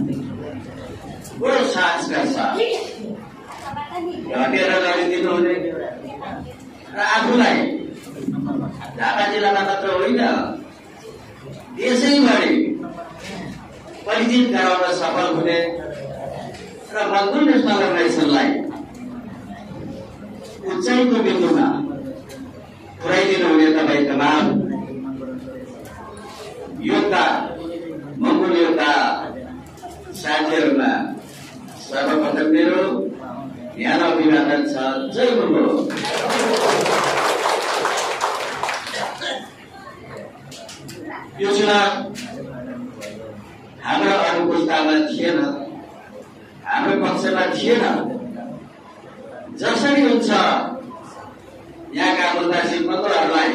बडो साहसका साथ घटेर लडिदिनु हुने र आफूलाई ढाका जिल्लामा मात्र होइन देशैभरि परिचित गराउन सफल हुने र मङ्गोल नेसनल अर्गनाइजेसनलाई उचाइको बिन्दुमा पुर्याइदिनु हुने तपाईँ तमाम योद्धा मङ्गोल योद्धा साथीहरूमा सर्वप्रथम मेरो ध्यान अभिवादन छ। जय मङ्गोल। यो चुनाव हाम्रो अनुकूलतामा थिएन, हाम्रो पक्षमा थिएन। जसरी हुन्छ यहाँका मुद्दासी मङ्गोलहरूलाई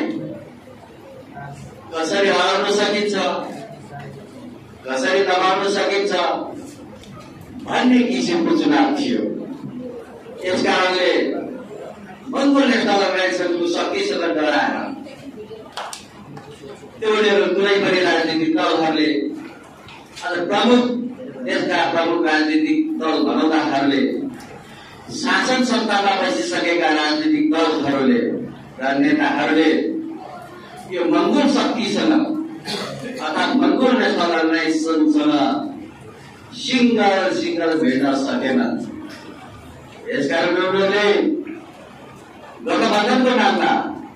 कसरी हराउन सकिन्छ, कसरी दबाउन सकिन्छ भन्ने किसिमको चुनाव थियो। यसकारणले मङ्गोल नेसनल अर्गनाइजेसनको शक्तिसँग डराएर त्यो उनीहरू कुनै पनि राजनीतिक दलहरूले प्रमुख देशका प्रमुख राजनीतिक दल भनौँदाहरूले शासन सत्तामा बसिसकेका राजनीतिक दलहरूले र नेताहरूले यो मङ्गोल शक्तिसँग अर्थात् मङ्गोल नेसनल अर्गनाइजेसनसँग सिङ्गल भेट्न सकेन। यसकारण उनीहरूले गठबन्धनको नाममा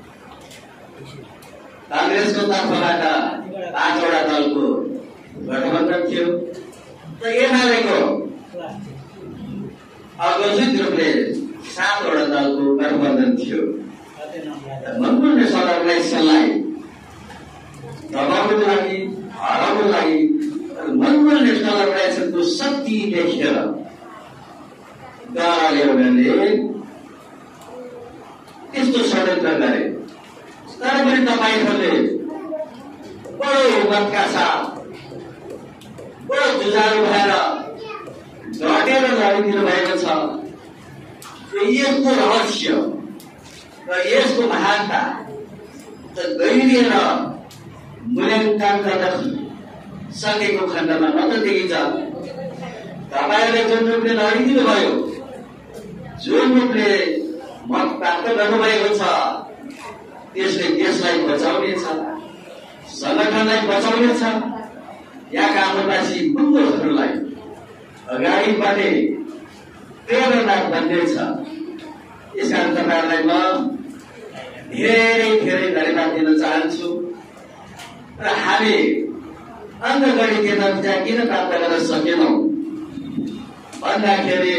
कांग्रेसको तर्फबाट 5 वटा दलको गठबन्धन थियो र एमालेको अघोषित रूपले 7 वटा दलको गठबन्धन थियो। मङ्गोल नेसनल अर्गनाइजेसनलाई दबाउनको लागि, हराउनको लागि मङ्गोल नेसनल अर्गनाइजेसनको शक्ति देखेर गाले उनीहरूले त्यस्तो षड्यन्त्र गरे। तर पनि तपाईँहरूले बडो हिम्मतका साथ बडो जुझारु भएर डटेर लडिदिनु भएको छ। यसको रहस्य र यसको महानता धैर्य र मूल्याङ्कन गर्न सकेको खण्डमा मात्र देखिन्छ। तपाईँहरूले जुन रूपले लडिदिनु भयो, जुन रूपले मत प्राप्त गर्नुभएको छ, त्यसले देशलाई बचाउनेछ, संगठनलाई बचाउनेछ, यहाँका आदिवासी मङ्गोलहरूलाई अगाडि बढ्ने प्रेरणा बन्नेछ। यसकारण तपाईँहरूलाई म धेरै धन्यवाद दिन चाहन्छु। र हामी अङ्कगणितीय नतिजा किन प्राप्त गर्न सकेनौँ भन्दाखेरि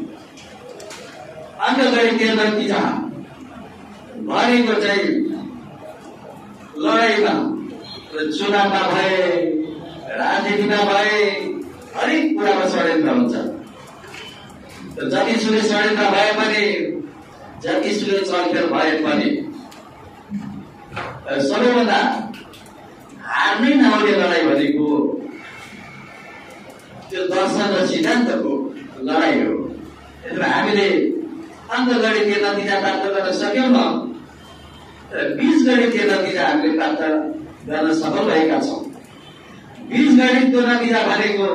अङ्कगणितीय नतिजा भनेको चाहिँ लडाइँमा र चुनावमा भए, राजनीतिमा भए, हरेक कुरामा षड्यन्त्र हुन्छ। जतिसुकै षड्यन्त्र भए पनि, जतिसुकै चलखेल भए पनि सबैभन्दा हार्नै नआउने लडाइँ भनेको त्यो दर्शन र सिद्धान्तको लडाइँ हो। त्यसमा हामीले अङ्कगणितीय नतिजा प्राप्त गर्न सक्यौँ र बीजगणितीय नतिजा हामीले प्राप्त गर्न सफल भएका छौँ। बीजगणितको नतिजा भनेको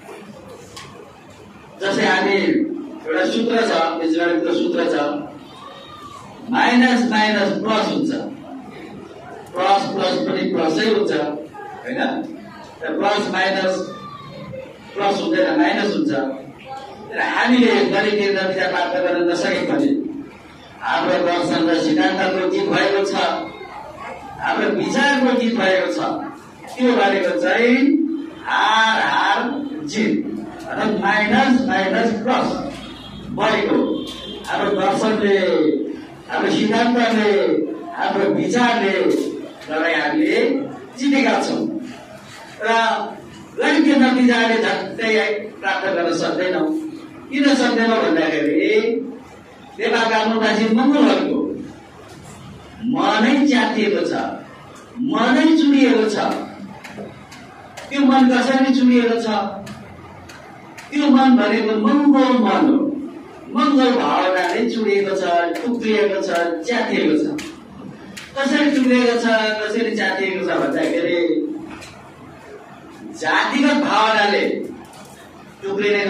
जस्तै हामी एउटा सूत्र छ, बीजगणितको सूत्र छ, माइनस माइनस प्लस हुन्छ, प्लस प्लस पनि प्लसै हुन्छ होइन। प्लस माइनस प्लस हुँदैन, माइनस हुन्छ। र हामीले गणितीय नतिजा प्राप्त गर्न नसके पनि हाम्रो दर्शन र सिद्धान्तको जित भएको छ, हाम्रो विचारको जित भएको छ। त्यो भनेको चाहिँ हार हार जित, अर्थात् माइनस माइनस प्लस बढेको हाम्रो दर्शनले, हाम्रो सिद्धान्तले, हाम्रो विचारले लडाइँ हामीले जितेका छौँ। र गणितीय नतिजाले झट्टै प्राप्त गर्न सक्दैनौँ। किन सक्दैनौँ भन्दाखेरि नेपालका आदिवासी मङ्गोलहरूको मनै च्यातिएको छ, मनै चुडिएको छ। त्यो मन कसरी चुडिएको छ? त्यो मन भनेको मङ्गोल मन हो। मङ्गोल भावनाले चुडिएको छ, टुक्रिएको छ, च्यातिएको छ। कसरी टुक्रिएको छ, कसरी च्यातिएको छ भन्दाखेरि जातिगत भावनाले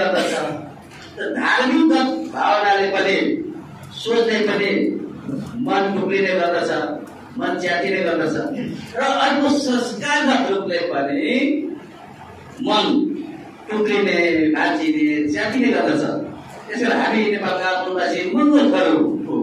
गर्दछ। धार्मिक भावनाले पनि सोच्ने पनि मन टुक्रिने गर्दछ, मन च्यातिने गर्दछ र अर्को संस्कारगत रूपले पनि मन टुक्रिने, भाँचिने, च्यातिने गर्दछ। त्यसैले हामी नेपालका आदिवासी मङ्गोलहरू हो।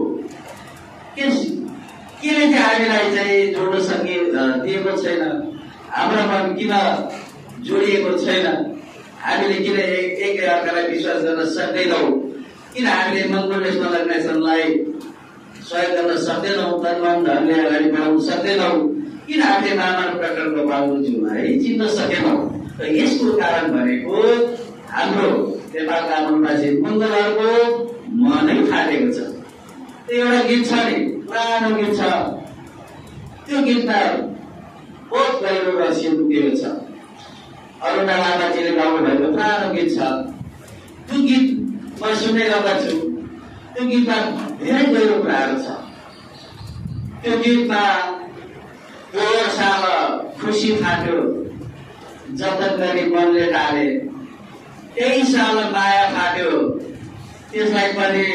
केले चाहिँ हामीलाई चाहिँ जोड्न दिएको छैन? हाम्रो मन किन जोडिएको छैन? हामीले किन एक अर्कालाई विश्वास गर्न सक्दैनौँ? किन हामीले मङ्गोल नेसनल अर्गनाइजेसनलाई सहयोग गर्न सक्दैनौँ? तनमन धनले अगाडि बढाउन सक्दैनौँ? किन हामीले मानव प्रकट गोपालज्यूलाई चिन्न सकेनौँ? र यसको कारण भनेको हाम्रो नेपालका आदिवासी मङ्गलहरूको मनै फाटेको छ। त्यो एउटा गीत छ नि, पुरानो गीत छ, त्यो गीतमा बहुत गहिरो रहस्य लुकेको छ। अरुणा लामाजीले गाउनु भएको पुरानो गीत छ। त्यो गीत म सुन्ने गर्दछु। त्यो गीतमा धेरै गहिरो कुराहरू छ। त्यो गीतमा पोहोर साल खुसी फाट्यो, जतन गरी मनले टाले, त्यही साल माया फाट्यो, त्यसलाई पनि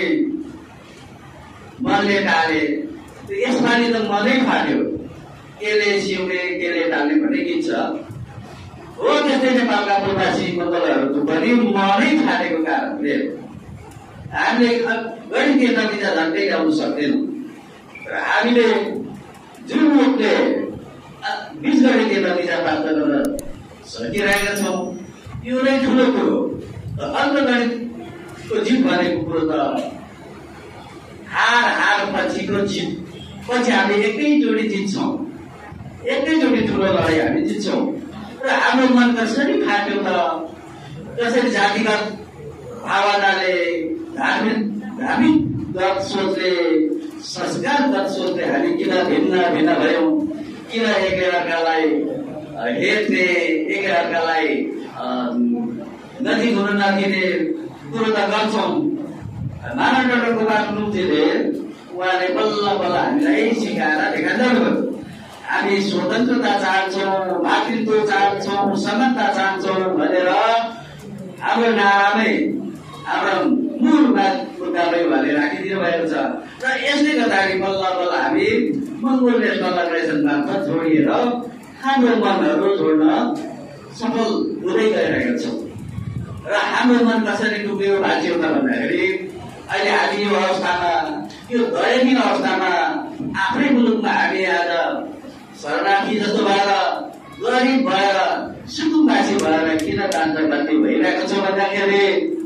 मनले टाले, यसपालि त मनै फाट्यो, केले सिउने केले टाल्ने भन्ने गीत छ। हो त्यस्तै नेपालका प्रवासी मङ्गलहरूको पनि मनै फाटेको कारणले हामीले गणितीय नतिजा झन्डै ल्याउन सक्दैनौँ। र हामीले जुन रूपले बीजगणितीय नतिजा प्राप्त गर्न सकिरहेका छौँ यो नै ठुलो कुरो। अङ्कगणितको जित भनेको कुरो त हार पछिको जित, पछि हामी एकैचोटि जित्छौँ, एकैचोटि ठुलो लडाइँ हामी जित्छौँ। र हाम्रो मन कसरी फाट्यो त? कसरी जातिगत भावनाले, धार्मिकगत सोचले, संस्कारगत सोचले हामी किन भिन्न भयौँ? किन एकअर्कालाई हेर्ने, एकअर्कालाई नजिक हुन नदिने कुरो त गर्छौँ। मानव डाक्टर गोपालज्यूले उहाँले बल्ल बल्ल हामीलाई सिकाएर देखाइदिनुभयो। हामी स्वतन्त्रता चाहन्छौँ, मातृत्व चाहन्छौँ, समानता चाहन्छौँ भनेर हाम्रो नारामै हाम्रो मूल मुद्दामै उहाँले राखिदिनु भएको छ। र यसले गर्दाखेरि बल्ल बल्ल हामी मङ्गोल नेसनल अर्गनाइजेसन मार्फत जोडिएर हाम्रो मनहरू जोड्न सफल हुँदै गइरहेका छौँ। र हाम्रो मन कसरी टुक्रियो भाँच्यो त भन्दाखेरि अहिले हामी यो अवस्थामा, यो दयनीय अवस्थामा आफ्नै मुलुकमा हामी आज शरणार्थी जस्तो भएर, गरिब भएर, सुकुम्बासी भएर किन कान्ति भइरहेको छ भन्दाखेरि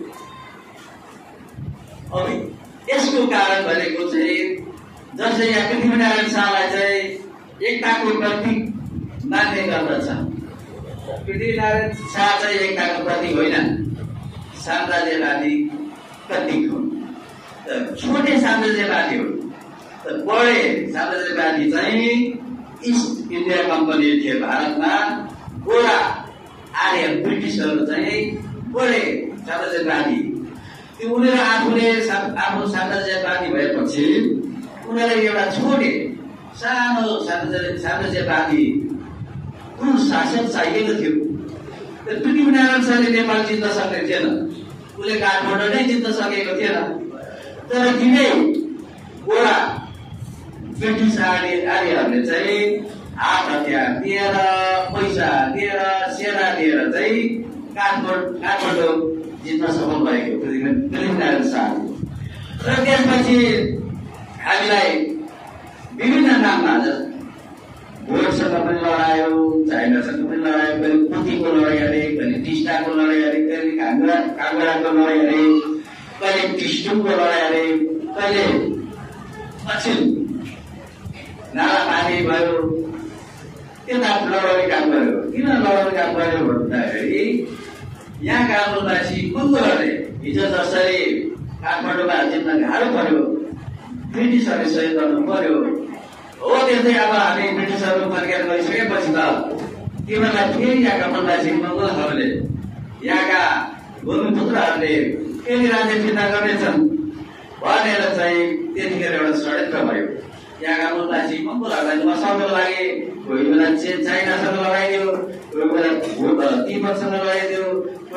अब यसको कारण भनेको चाहिँ जसले यहाँ पृथ्वीनारायण शाहलाई चाहिँ एकताको प्रतीक मान्ने गर्दछ। पृथ्वीनारायण शाह चाहिँ एकताको प्रतीक होइन, साम्राज्यवादी प्रतीक हो। छोटे साम्राज्यवादी हो। बडे साम्राज्यवादी चाहिँ इस्ट इन्डिया कम्पनी थियो भारतमा। गोरा आर्य ब्रिटिसहरू चाहिँ बडे साम्राज्यवादी। त्यो उनीहरू आफ्नो साम्राज्यवादी भएपछि उनीहरूलाई एउटा छोटे सानो साम्राज्यवादी कुन शासक चाहिएको थियो। पृथ्वीनारायण शाहले नेपाल जित्न सक्ने थिएन, उसले काठमाडौँ नै जित्न सकेको थिएन। तर तिनै गोरा ब्रिटिस आर्यहरूले चाहिँ हात हतियार दिएर, पैसा दिएर, सेना दिएर चाहिँ काठमाडौँ जित्न सफल भएको पृथ्वीनारायण शाह। र त्यसपछि हामीलाई विभिन्न नाममा भोटसँग पनि लडायो, चाइनासँग पनि लडायो, कहिले कुतीको लडाइँ अरे, कहिले टिस्टाको लडाइँ अरे, कहिले काङ्गडाको लडाइँ अरे, कहिले टिस्टुङको लडाइँ अरे, कहिले पश्चिम नाला पानी भयो, त्यता लडाउने काम गर्यो। किन लडाउने काम गर्यो भन्दाखेरि यहाँका आदिवासी मङ्गोलहरूले हिजो जसरी काठमाडौँमा जित्न गाह्रो पर्यो, ब्रिटिसहरूले सहयोग गर्नु पर्यो। हो त्यस्तै अब हामी ब्रिटिसहरू फर्केर गइसकेपछि त तिमीहरूलाई फेरि यहाँका आदिवासी मङ्गोलहरूले, यहाँका भूमिपुत्रहरूले फेरि राज्य फिर्ता गर्नेछन् भनेर चाहिँ त्यतिखेर एउटा षड्यन्त्र भयो। यहाँका आदिवासी मङ्गोलहरूलाई बसाउनको लागि कोही बेला चाइनासँग लगाइदियो, कोही बेला तिब्बतसँग लगाइदियो, कोही बेला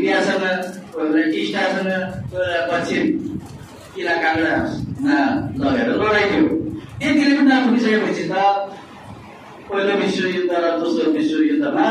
इन्डियासँग, कोही बेला टिस्टासँग, कोही बेला पश्चिम किला काङ्ग्रामा लगेर लडाइदियो। त्यतिले पनि नपुगिसकेपछि त पहिलो विश्वयुद्ध र दोस्रो विश्वयुद्धमा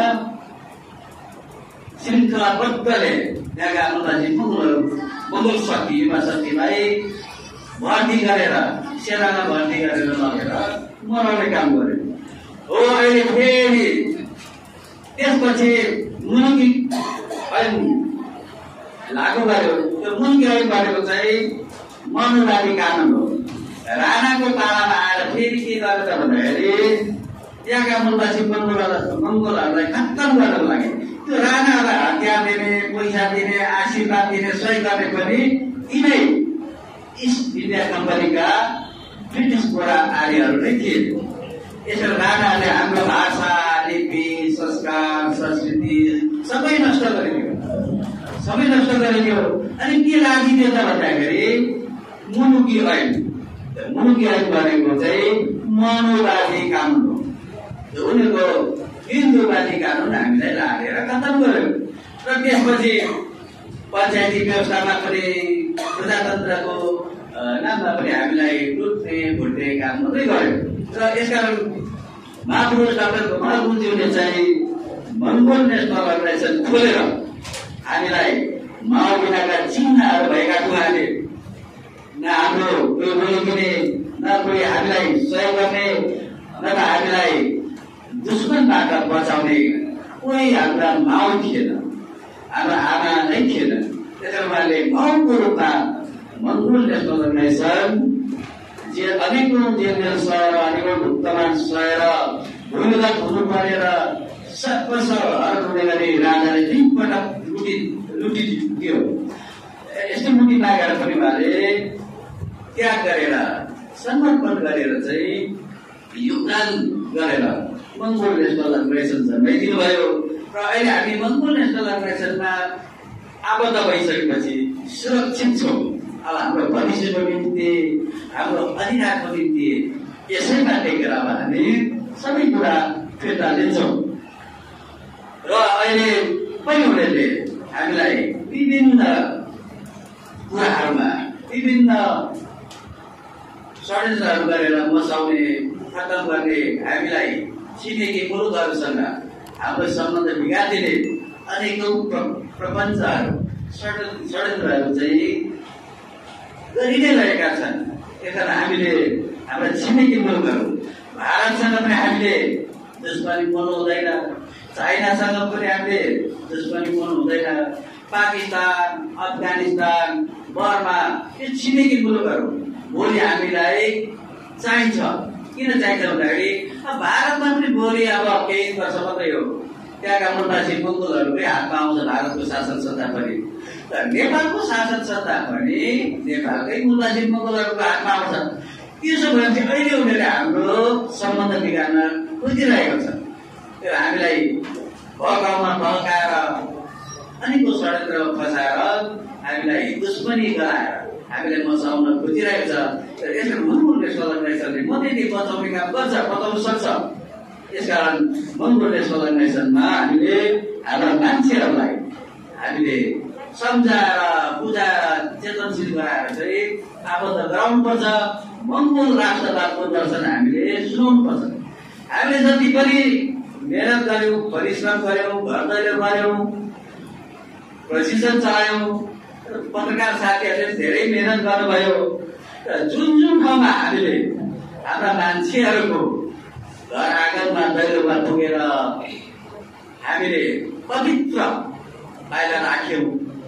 श्रृङ्खलाबद्धले त्यहाँका अन्दाजी मुगल शक्ति युवा शक्तिलाई भर्ती गरेर सेनामा भर्ती गरेर लगेर मराउने काम गर्यो। हो अहिले फेरि त्यसपछि मुलुकी ऐन लागू गर्यो। त्यो मुलुकी ऐन भनेको चाहिँ मनुवादी कानुन हो। राणाको पालामा आएर फेरि के गर्यो त भन्दाखेरि त्यहाँका मूलवासी मङ्गोलहरूलाई खत्तम गर्न लागे। त्यो राणाहरूलाई हतियार दिने, पैसा दिने, आशीर्वाद दिने, सहयोग गर्ने पनि यिनै इस्ट इन्डिया कम्पनीका ब्रिटिस गोरा आर्यहरू नै थिए। यसरी राणाहरूले हाम्रो भाषा, लिपि, संस्कार, संस्कृति सबै नष्ट गरिदियो। अनि के लागिदियो त भन्दाखेरि मुलुकी ऐन। मुलुकी ऐन भनेको चाहिँ मनुवादी कानुन हो। उनीहरूको हिन्दूवादी कानुन हामीलाई लागेर खत्तम गर्यो। र त्यसपछि पञ्चायती व्यवस्थामा पनि प्रजातन्त्रको नाममा पनि हामीलाई लुट्ने भुट्ने काम मात्रै गर्यो। र यसकारण महापुरुष डाक्टर गोपाल गुरुङज्यूले चाहिँ मङ्गोल नेसनल अर्गनाइजेसन खोलेर हामीलाई माओ बिनाका चिन्हहरू भएका उहाँले न हाम्रो कोही बोलिदिने, न कोही हामीलाई सहयोग गर्ने, न त हामीलाई दुश्मनबाट बचाउने कोही हाम्रा माउ थिएन, हाम्रो आमा नै थिएन। त्यसैले उहाँले माउको रूपमा मङ्गोल नेसनल अर्गनाइजेसन अनेकौं जेल सहेर, अनेकौं भुक्तमान सहेर, भूमिगत हुनु परेर सर्वसरहरू हुने गरी राजाले 3 पटक लुटिदियो। यस्तो लुटी मागेर पनि उहाँले त्याग गरेर, समर्पण गरेर चाहिँ योगदान गरेर मङ्गोल नेसनल अर्गनाइजेसन जन्माइदिनु भयो। र अहिले हामी मङ्गोल नेसनल अर्गनाइजेसनमा आबद्ध भइसकेपछि सुरक्षित छौँ। अब हाम्रो भविष्यको निम्ति, हाम्रो अधिकारको निम्ति यसैमा टेकेर अब हामी सबै कुरा फिर्ता लिन्छौँ। र अहिले पनि उनीहरूले हामीलाई विभिन्न कुराहरूमा विभिन्न षड्यन्त्रहरू गरेर बसाउने, खत्तम गर्ने, हामीलाई छिमेकी मुलुकहरूसँग हाम्रो सम्बन्ध बिगारिदिने अनेकौं प्रपञ्चहरू, षड्यन्त्रहरू चाहिँ गरि नै रहेका छन्। त्यसकारण हामीले हाम्रा छिमेकी मुलुकहरू भारतसँग पनि हामीले दुश्मनी मनाउनु हुँदैन, चाइनासँग पनि हामीले दुश्मनी मनाउनु हुँदैन, पाकिस्तान, अफगानिस्तान, बर्मा यो छिमेकी मुलुकहरू भोलि हामीलाई चाहिन्छ। किन चाहिन्छ भन्दाखेरि भारतमा पनि भोलि अब केही वर्ष मात्रै हो त्यहाँका मुलवासी मङ्गोलहरूकै हातमा आउँछ भारतको शासन सत्ता पनि। नेपालको शासन सत्ता पनि नेपालकै मुलवासी मङ्गोलहरूको हातमा आउँछ। त्यसो भने चाहिँ अहिले उनीहरूले हाम्रो सम्बन्ध बिगार्न खोजिरहेको छ। त्यो हामीलाई भगाउन भगाएर अनेकौं षड्यन्त्र फसाएर हामीलाई दुश्मनी गराएर हामीलाई बचाउन खोजिरहेको छ। यसरी मङ्गोल नेसनल अर्गनाइजेसनले मधेसी बचाउने काम गर्छ, बचाउन सक्छ। यसकारण मङ्गोल नेसनल अर्गनाइजेसनमा हामीले हाम्रा मान्छेहरूलाई हामीले सम्झाएर, बुझाएर, चेतनशील गराएर चाहिँ आबद्ध गराउनुपर्छ। मङ्गोल राष्ट्रवादको दर्शन हामीले सुनाउनुपर्छ। हामीले जति पनि मेहनत गर्यौँ, परिश्रम गर्यौँ, घर दैलो गर्यौँ, प्रशिक्षण चलायौँ, पत्रकार साथीहरूले धेरै मेहनत गर्नुभयो। र जुन जुन ठाउँमा हामीले हाम्रा मान्छेहरूको घर आँगनमा दैलोमा पुगेर हामीले पवित्र पाइला राख्यौँ,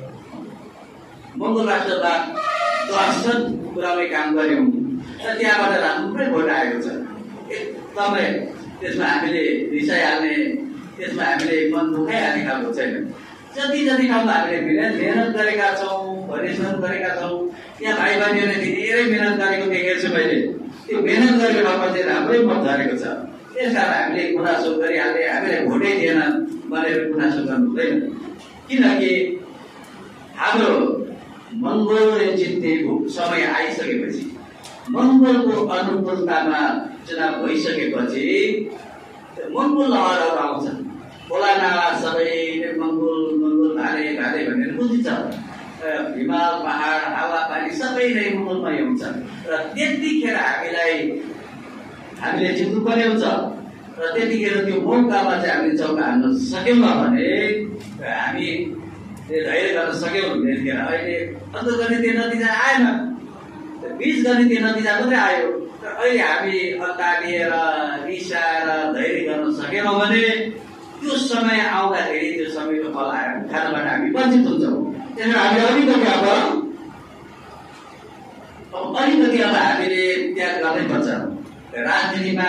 मङ्गोल राष्ट्रवाद दर्शन पुर्याउने काम गर्यौँ र त्यहाँबाट राम्रै भोट आएको छ। एकदमै त्यसमा हामीले रिसाइहाल्ने, त्यसमा हामीले मन दुखाइहाल्ने खालको छैन। जति ठाउँमा हामीले मेहनत गरेका छौँ, परिश्रम गरेका छौँ, यहाँ भाइ बहिनीहरूले धेरै मेहनत गरेको देखेको छु मैले। त्यो मेहनत गरेको ठाउँमा चाहिँ राम्रै मत झरेको छ। त्यसकारण हामीले गुनासो गरिहाल्ने, हामीलाई भोटै दिएन भनेर गुनासो गर्नु हुँदैन। किनकि हाम्रो मङ्गोलले जित्ने समय आइसकेपछि, मङ्गोलको अनुकूलतामा चुनाव भइसकेपछि मङ्गोल लहरहरू आउँछन्। खोला नाला सबै मङ्गोल भाले भनेर बुझिन्छ हिमाल पहाड हावापानी सबै नै मङ्गलमय हुन्छ र त्यतिखेर हामीले जित्नु पर्ने हुन्छ र त्यतिखेर त्यो मौकामा चाहिँ हामीले चौका हान्न सक्यौँ भने हामी धैर्य गर्न सक्यौँ त्यतिखेर अहिले अन्तर्गणितीय नतिजा आएन 20 गणितीय नतिजा मात्रै आयो र अहिले हामी अत्तालिएर रिसाएर धैर्य गर्न सकेनौँ भने त्यो समय आउँदाखेरि त्यो समयको फल खानबाट हामी वञ्चित हुन्छौँ। त्यसैले हामी अलिकति अब हामीले त्याग गर्नै पर्छ। राजनीतिमा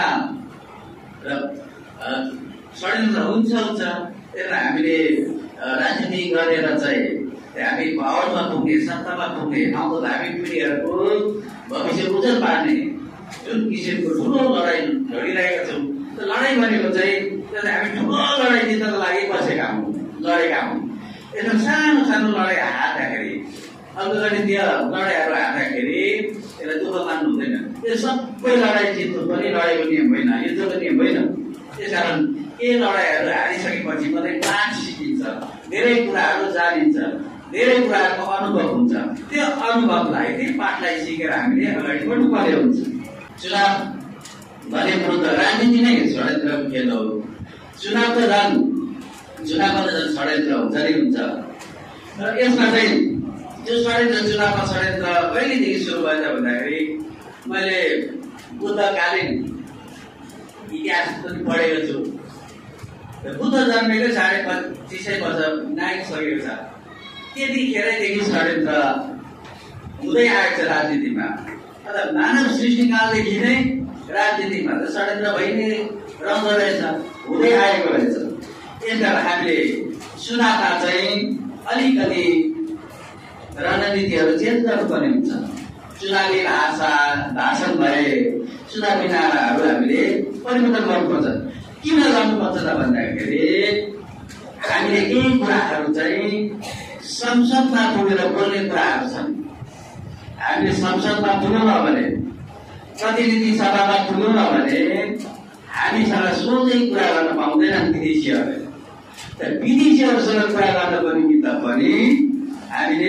षड्यन्त्र हुन्छ त्यसलाई हामीले राजनीति गरेर चाहिँ हामी पावरमा पुग्ने सत्तामा पुग्ने आउँदो भावी पिँढीहरूको भविष्य उज्जवल पार्ने जुन किसिमको ठुलो लडाइँ लडिरहेका छौँ त्यो लडाइँ भनेको चाहिँ हामी ठुलो लडाइँ जित्नको लागि बसेका हौँ लडेका हौँ। यसमा सानो सानो लडाइँ हार्दाखेरि अन्तर्गणितीय लडाइँहरू हार्दाखेरि यसलाई दुःख मान्नु हुँदैन। यो सबै लडाइँ जित्नु पनि लडाइँको नियम होइन, युद्धको नियम होइन। त्यसकारण के लडाइँहरू हारिसकेपछि मात्रै पाठ सिकिन्छ, धेरै कुराहरू जानिन्छ, धेरै कुराहरूको अनुभव हुन्छ। त्यो अनुभवलाई त्यही पाठलाई सिकेर हामीले अगाडि बढ्नु पर्ने हुन्छ। चुनाव भनेको त राजनीति नै षड्यन्त्रको खेल हो। चुनावमा त झन् षड्यन्त्र हुन्छ नै हुन्छ। र यसमा चाहिँ त्यो चुनावमा षड्यन्त्र कहिलेदेखि सुरु भएछ भन्दाखेरि मैले बुद्धकालीन इतिहास पनि पढेको छु। बुद्ध जन्मेको 2500 वर्ष नागिसकेको छ। त्यतिखेरैदेखि षड्यन्त्र हुँदै आएको छ राजनीतिमा। तर मानव सृष्टिकालदेखि नै राजनीतिमा त षड्यन्त्र भइ नै रहँदो रहेछ, हुँदै आएको रहेछ। यसकारण हामीले चुनावमा चाहिँ अलिकति रणनीतिहरू चेन्ज गर्नुपर्ने हुन्छ। चुनावी भाषण भए चुनावी नाराहरू हामीले परिवर्तन गर्नुपर्छ। किन गर्नुपर्छ त भन्दाखेरि हामीले केही कुराहरू चाहिँ संसदमा पुगेर बोल्ने कुराहरू छन्। हामीले संसदमा पुग्यौँ भने, प्रतिनिधि सभामा पुग्यौँ भने हामीसँग सोझै कुरा गर्न पाउँदैनन् विदेशीहरूले। विदेशीहरूसँग कुरा गर्नको निमित्त पनि हामीले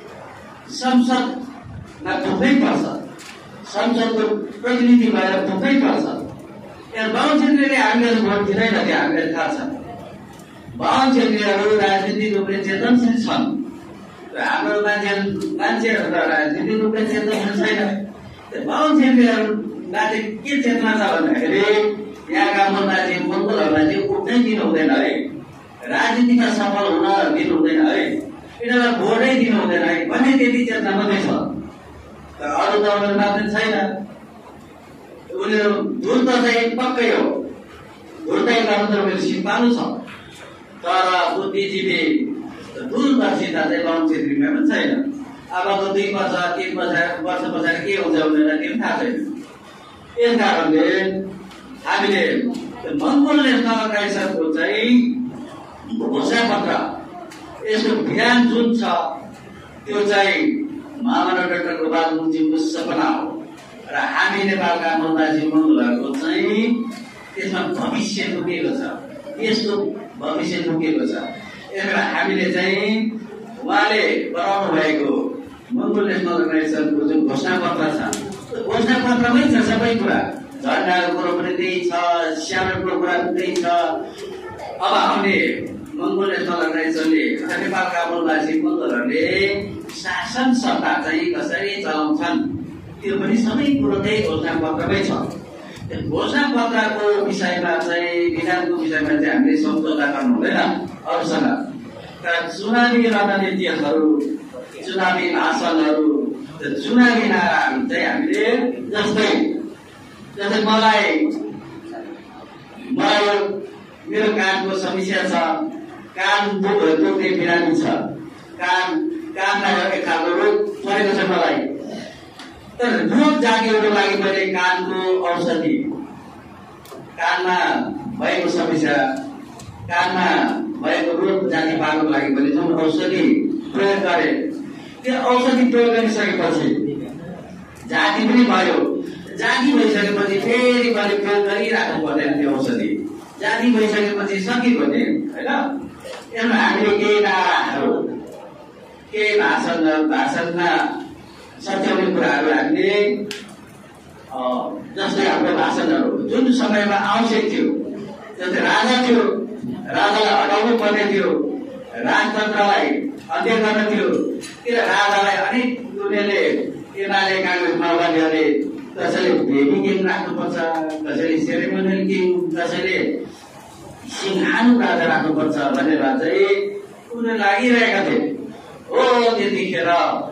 संसदमा पुग्नै पर्छ, संसदको प्रतिनिधि भएर पुग्नै पर्छ। बाहुन क्षेत्रीले हामीलाई भोट दिँदैन कि हामीलाई थाहा छ। बाहुन क्षेत्रीहरू राजनीतिक रूपले चेतनशील छन् र हाम्रो मान्छेहरू त राजनीतिक रूपले चेतनशील छैन। बाहुन क्षेत्रीहरू माथि के चेतना छ भन्दाखेरि यहाँका मुद्दाजी मङ्गलहरूलाई चाहिँ उठ्नै दिनु हुँदैन है, राजनीतिमा सफल हुन दिनु हुँदैन है, यिनीहरूलाई भोटै दिनु हुँदैन है भन्ने त्यति चेतना मात्रै छ। तर अरू त उनीहरूमा पनि छैन। उनीहरू धुर्त चाहिँ पक्कै हो, धुर्तै गर्नु त उनीहरू सिपालु छ। तर बुद्धिजीवी दूरदर्शिता चाहिँ बाहुन क्षेत्रीमा पनि छैन। अबको 2 वर्ष 3 वर्ष पछाडि के हुन्छ भनेर त्यो थाहा छैन। यस कारणले हामीले मङ्गोल नेसनल अर्गनाइजेसनको चाहिँ घोषणापत्र, यसको भियान जुन छ त्यो चाहिँ महामानव डाक्टर गोपाल मुखजीको सपना हो र हामी नेपालका मुद्दाजी मङ्गलहरूको चाहिँ त्यसमा भविष्य लुकेको छ, यसको भविष्य लुकेको छ। यसमा हामीले चाहिँ उहाँले बनाउनु भएको मङ्गोल नेसनल अर्गनाइजेसनको जुन घोषणापत्र छ, घोषणापत्रमै छ सबै कुरा। झन्डाको कुरो पनि त्यही छ, स्यामको कुरा पनि त्यही छ। अब आउने मङ्गोल नेसनल अर्गनाइजेसनले नेपालका मूलवासी मङ्गलहरूले शासन सत्ता चाहिँ कसरी चलाउँछन् त्यो पनि सबै कुरो त्यही घोषणापत्रमै छ। त्यो घोषणापत्रको विषयमा चाहिँ, विधानको विषयमा चाहिँ हामीले सम्झौता गर्नु हुँदैन अरूसँग। तर चुनावी रणनीतिहरू, चुनावी भाषणहरू, चुनावी नाराहरू चाहिँ हामीले जस्तै मलाई मेरो कानको समस्या छ, कान दुख्ने बिरामी छ, कानमा एक खालको रोग परेको छ मलाई। तर रोग जातिहरूको लागि मैले कानको औषधि, कानमा भएको समस्या, कानमा भएको रोग जाति पार्नको लागि मैले जुन औषधि प्रयोग गरेँ, त्यो औषधि प्रयोग गरिसकेपछि जाति पनि भयो। जाति भइसकेपछि फेरि मैले प्रयोग गरिराख्नु पर्दैन त्यो औषधि। जाति भइसकेपछि सकियो नि होइन। यसमा हामीले केही नाराहरू केही भाषणमा सच्याउने कुराहरू हामीले जस्तै हाम्रो भाषणहरू जुन समयमा आवश्यक थियो, जस्तै राजा थियो, राजालाई हटाउनु पर्ने थियो, राजतन्त्रलाई अन्त्य गर्न थियो, त्यो राजालाई अनेक उनीहरूले एमाले काङ्ग्रेस माओवादीहरूले कसैले बेबी किङ राख्नुपर्छ, कसैले सेरेमोनियल किङ, कसैले सिंहानु राजा राख्नुपर्छ भनेर चाहिँ उनीहरू लागिरहेका थिए। हो त्यतिखेर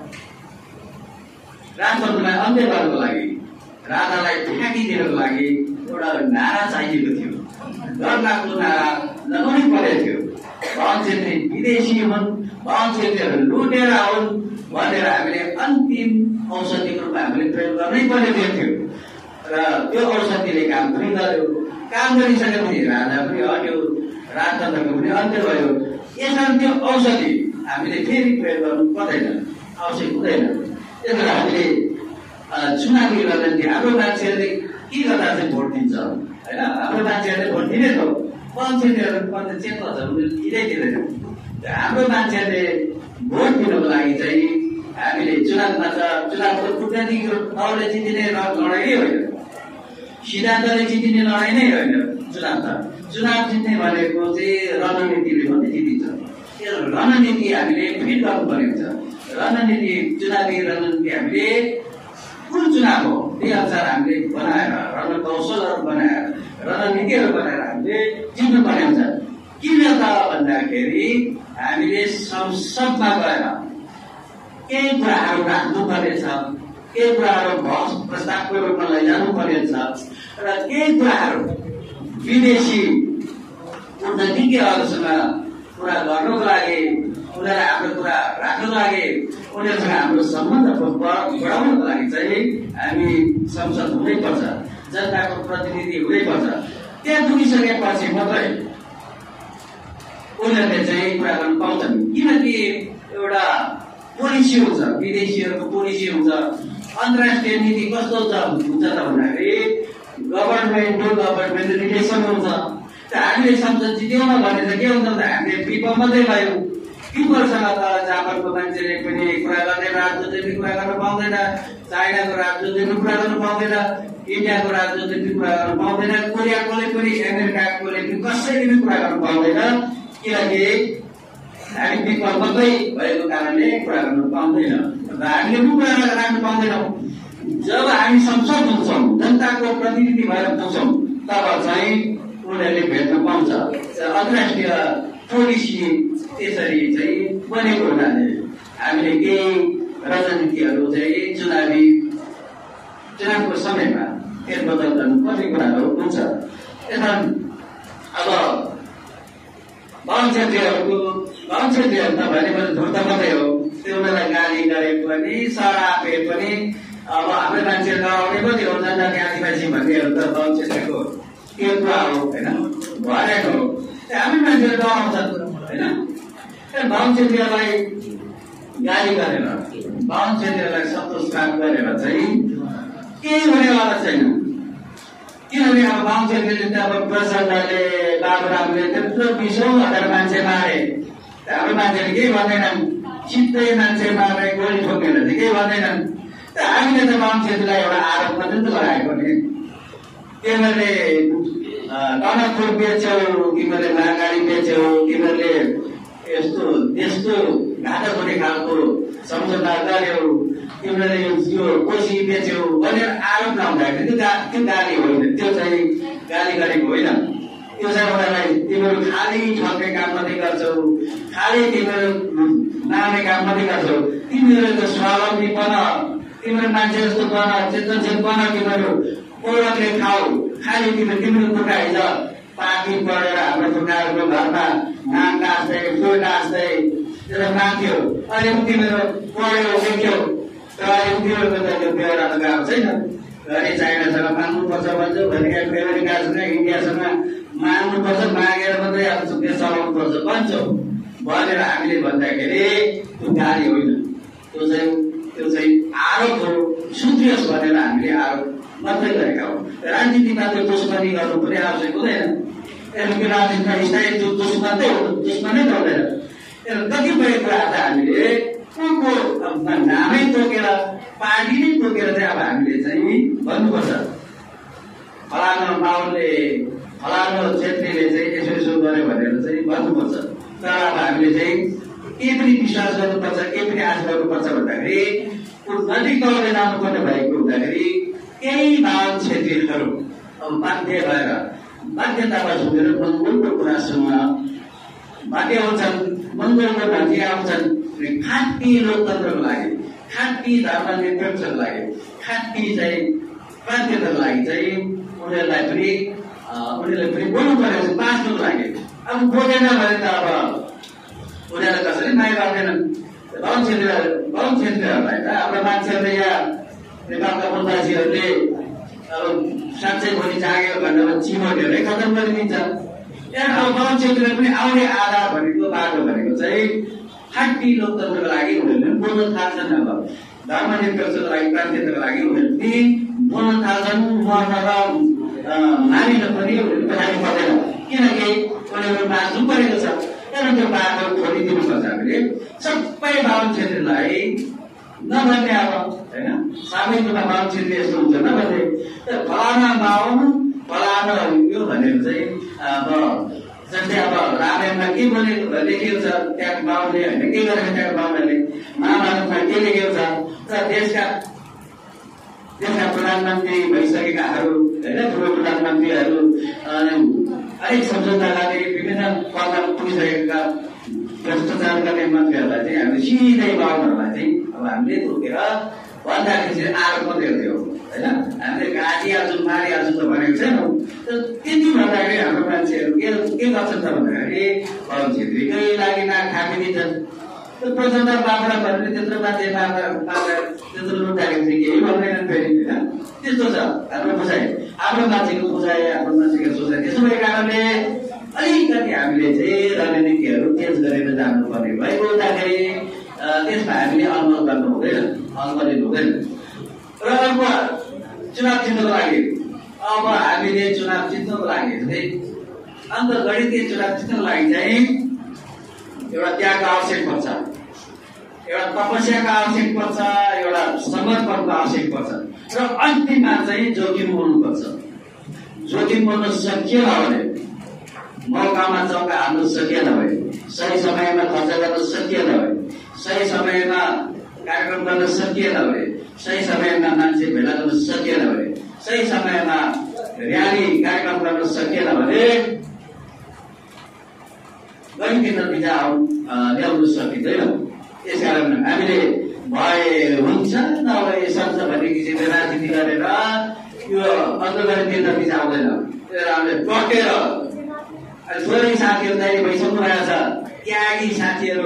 राजतन्त्रलाई अन्त्य गर्नको लागि, राजालाई फ्याँकिदिनको लागि एउटा नारा चाहिएको थियो। डरलाग्दो नारा लगाउनै परेको थियो। बाहुन छेत्री विदेशी हुन्, बाहुन छेत्रीहरू लुटेर हुन् भनेर हामीले अन्तिम औषधिको रूपमा हामीले प्रयोग गर्नै पर्ने थियो। र त्यो औषधिले काम पनि गर्यो। काम गरिसकेपछि राजा पनि हट्यो, राजतन्त्रको पनि अन्त्य भयो। यसरी त्यो औषधि हामीले फेरि प्रयोग गर्नु पर्दैन, आवश्यक हुँदैन। त्यसबाट हामीले चुनावी रणनीति हाम्रो मान्छेहरूले के गर्दा चाहिँ भोट दिन्छ होइन? हाम्रो मान्छेहरूले भोट दिने त मान्छेहरू चेतना छ दिँदै दिँदैन। हाम्रो मान्छेहरूले भोट दिनको लागि चाहिँ हामीले चुनावको कूटनीतिको तौरले जितिने लडाइँ नै होइन, सिद्धान्तले जितिने लडाइँ नै होइन। चुनाव जित्ने भनेको चाहिँ रणनीतिले मात्रै जितिन्छ। त्यो रणनीति हामीले फिट गर्नुपर्ने हुन्छ। चुनावी रणनीति हामीले कुन चुनाव हो त्यही अनुसार हामीले बनाएर, रणकौशलहरू बनाएर, रणनीतिहरू बनाएर हामीले जित्नुपर्ने हुन्छ। किन त भन्दाखेरि हामीले संसदमा गएर केही कुराहरू राख्नुपर्नेछ, केही कुराहरू प्रस्तावको रूपमा लैजानु पर्नेछ र केही कुराहरू विदेशी कूटनीतिज्ञहरूसँग कुरा गर्नको लागि, उनीहरूलाई हाम्रो कुरा राख्नको लागि, उनीहरूसँग हाम्रो सम्बन्ध बढाउनको लागि चाहिँ हामी संसद हुनैपर्छ, जनताको प्रतिनिधि हुनैपर्छ। त्यहाँ पुगिसकेपछि मात्रै उनीहरूले चाहिँ कुरा गर्नु पाउँछन्। किनकि एउटा पोलिसी हुन्छ, विदेशीहरूको पोलिसी हुन्छ। अन्तर्राष्ट्रिय नीति कस्तो हुन्छ त भन्दाखेरि गभर्मेन्ट टु गभर्मेन्ट रिलेसन हुन्छ। हामीले संसद जित्यौँ भने चाहिँ के हुन्छ त हामीले पिपल मात्रै भयो। पिपलसँग त जापानको मान्छेले पनि कुरा गर्ने, राजदूतले कुरा गर्न पाउँदैन, चाइनाको राजदूतले पनि कुरा गर्नु पाउँदैन, इन्डियाको राजदूतले पनि कुरा गर्नु पाउँदैन, कोरियाकोले पनि, अमेरिकाकोले पनि कसैले पनि कुरा गर्नु पाउँदैन। किनकि हामी पिपल मात्रै भएको कारणले कुरा गर्नु पाउँदैन र हामीले पनि कुरा राख्नु पाउँदैनौँ। जब हामी संसद हुन्छौँ, जनताको प्रतिनिधि भएर पुग्छौँ, तब चाहिँ उनीहरूले भेट्न पाउँछ। अन्तर्राष्ट्रिय पोलिसी त्यसरी चाहिँ बनेको हुनाले हामीले केही रणनीतिहरू चाहिँ चुनावको समयमा फेरबदल गर्नुपर्ने कुराहरू हुन्छ। यसमा अब बाहुन छेत्रीहरू त भनेपछि धुर्त मात्रै हो। त्यो उनीहरूलाई गाली गरे पनि, सरापे पनि, अब हाम्रो मान्छे डराउने पनि हो। जनजाति आदिवासी भन्नेहरू त बाहुन छेत्रीको त्यो कुरा हो होइन, भनेको हो। हामी मान्छेहरू डराउँछन् होइन। बाहुन छेत्रीहरूलाई गाली गरेर, बाहुन छेत्रीहरूलाई सन्तोष प्राप्त गरेर चाहिँ केही हुनेवाला छैन। किनभने अब बाहुन छेत्रीले त अब प्रचण्डले, बाबुरामले त्यत्रो 20,000 मान्छे मारे, हाम्रो मान्छेले केही भन्दैनन्। सिधै मान्छे मारे, गोली ठोकेर चाहिँ केही भन्दैनन्। हामीले त बाहुन छेत्रीलाई एउटा आरोप मात्रै त लगाएको नि। तिमीहरूले टनकपुर बेच्यौ, तिमीहरूले महागाडी बेच्यौ, तिमीहरूले यस्तो घाटक हुने खालको सम्झौता गर्यौ, तिमीहरूले यो कोसी बेच्यौ भनेर आरोप लगाउँदाखेरि त्यो गाली होइन, त्यो चाहिँ गाली गरेको होइन। त्यो चाहिँ उनीहरूलाई तिमीहरू खाली ठग्ने काम मात्रै गर्छौ, खाली तिमीहरू नामे काम मात्रै गर्छौ। तिमीहरू त स्वावलम्बी बन, तिमीहरू मान्छे जस्तो बन, चेतनशील बन, तिमीहरू पोलकले खाऊ। खाली तिम्रो पुर्खा हिजो पार्टी पढेर हाम्रो पुर्खाहरूको घरमा नाम गाँच्दै, फुल गाँच्दै त्यसलाई मान्थ्यो। अहिले पनि तिमीहरू पढ्यौ, लेख्यौ, तर अहिले तिमीहरूको त त्यो बेहोरा त गएको छैन। घरि चाइनासँग माग्नुपर्छ भन्छौ, घरि अमेरिकासँग, इन्डियासँग माग्नुपर्छ, मागेर मात्रै अब देश चलाउनुपर्छ भन्छौ भनेर हामीले भन्दाखेरि त्यो गाली होइन, त्यो चाहिँ आरोप हो। सुध्रियोस् भनेर हामीले आरोप मात्रै गरेका हौ। राजनीतिमा त्यो दुश्मनी गर्नु पनि आवश्यक हुँदैन। यसको राजनीतिमा स्थायी दुश्मन नै त हुँदैन। कतिपय कुराहरू हामीले नामै तोकेर पार्टी नै तोकेर चाहिँ अब हामीले चाहिँ भन्नुपर्छ फलानु माउले फलानु क्षेत्रीले चाहिँ यसो यसो गर्यो भनेर चाहिँ भन्नुपर्छ। तर अब हामीले चाहिँ के पनि विश्वास गर्नुपर्छ, के पनि आश गर्नुपर्छ भन्दाखेरि उन्नति गर्दै जानुपर्ने भएको हुँदाखेरि केही बाहुन क्षेत्रीहरू अब बाध्य भएर बाध्यतामा सुनेर मङ्गोलको कुरा सुन्न बाध्य हुन्छन्। मङ्गोलको मान्छे आउँछन् खाँटी लोकतन्त्रको लागि, खाँटी धर्मनिरपेक्षको लागि, खाँटी चाहिँ बाध्यताको लागि चाहिँ उनीहरूलाई पनि बोल्नु पर्यो बाँच्नुको लागि। अब बोलेन भने त अब उनीहरूलाई कसरी माया गर्दैनन्। बाहुन क्षेत्रीहरूलाई त हाम्रो मान्छेहरूले यहाँ नेपालका बन्दाजीहरूले अब साँच्चै भोलि जाग्यो भनेर चिमोटहरूले खतम गरिदिन्छ। अब बाहुन क्षेत्रीले पनि आउने आधार भनेको बाटो भनेको चाहिँ खाँटी लोकतन्त्रको लागि उनीहरूले बोल्न थाल्छन्। अब धर्मनिरपेक्षको लागि, प्रान्तीयताको लागि उनीहरूले पनि बोल्न थाल्छन्। मर्न र मानिन पनि उनीहरू पछाडि पर्दैन, किनकि उनीहरू बाँच्नु परेको छ। तर त्यो बाटो खोलिदिनुपर्छ हामीले सबै बाहुन क्षेत्रीलाई नभन्ने अब होइन सामूहिक रूपमा बाहुन क्षेत्री यस्तो हुन्छ नभन्ने फलाना बाहुन फलाना यो भनेर चाहिँ अब जस्तै अब रामायणमा के लेखिएको छ त्यहाँको बाहुनले होइन के गरेको त्यहाँको बाहुनले, महाभारतमा के लेखेको छ र देशका प्रधानमन्त्री भइसकेकाहरू होइन ठुलो प्रधानमन्त्रीहरू अलिक सम्झौता गर्ने विभिन्न पदमा पुगिसकेका भ्रष्टाचार गर्ने मन्त्रीहरूलाई चाहिँ हामीले सिधै बाहुनहरूलाई चाहिँ अब हामीले तोकेर भन्दाखेरि चाहिँ आरोप मात्रै हुन्थ्यो होइन। हामीले घाँटिहाल्छौँ मारिहाल्छौँ त भनेको छैनौँ। त्यति भन्दाखेरि हाम्रो मान्छेहरू के गर्छन् त भन्दाखेरि बाहुन क्षेत्रीकै लागि खापिदिन्छन्। त्यो प्रचण्ड बाख्रा भनेर त्यत्रो मान्छे त्यत्रो लुटाएको चाहिँ केही भन्दैनन् फेरि होइन। त्यस्तो छ हाम्रो बुझाइ, आफ्नो मान्छेको बुझाइ, आफ्नो मान्छेको सोचाइ। त्यसो भएको कारणले अलिकति हामीले चाहिँ रणनीतिहरू चेन्ज गरेर जानुपर्ने भएको हुँदाखेरि त्यसमा हामीले अलमल गर्नु हुँदैन, अलमल लिनु हुँदैन। र अर्को चुनाव जित्नको लागि अब हामीले चुनाव जित्नको लागि चाहिँ अन्तर्गणितीय चुनाव जित्नको लागि चाहिँ एउटा त्यागको आवश्यक पर्छ, एउटा तपस्याको आवश्यक पर्छ, एउटा समर्पणको आवश्यक पर्छ र अन्तिममा चाहिँ जोखिम बोल्नुपर्छ। जोखिम बोल्न सकिएन भने, मौकामा चौका हाल्नु सकिएन भने, सही समयमा खर्च गर्न सकिएन भने, सही समयमा कार्यक्रम गर्न सकिएन भने, सही समयमा मान्छे भेला गर्न सकिएन भने, सही समयमा र्याली कार्यक्रम गर्न सकिएन भने गणित नतिजा ल्याउनु सकिँदैन। यसकारण हामीले भए हुन्छ नभए सक्छ भन्ने किसिमले राजनीति गरेर यो अन्तर्गणितीय नतिजा आउँदैन। हामीले टकेर थोरै साथीहरू तयारी भइसक्नु भएको छ, त्यागी साथीहरू,